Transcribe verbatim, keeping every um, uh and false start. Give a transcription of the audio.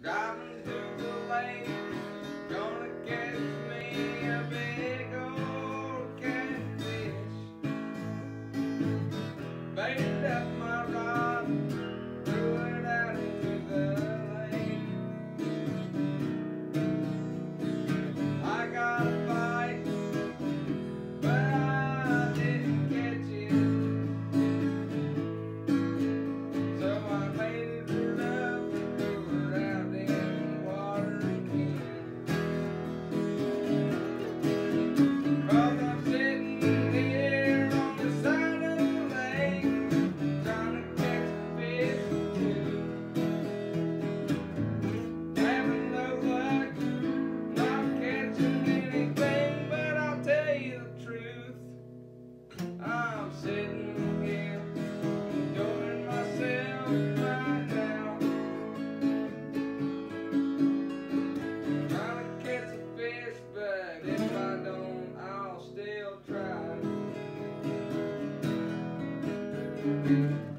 Driving through the lake, gonna catch me a big old catfish. Baited up my rod, threw it out into the lake. I got a bite, but I didn't catch it. So I baited it up and threw it out in the water again. 'Cause I'm sitting here on the side of the lake, trying to catch a fish or two. Having no luck, not catching anything, but I'll tell you the truth. I'm sitting here enjoying myself right now, trying to catch a fish, but if I don't, I'll still try.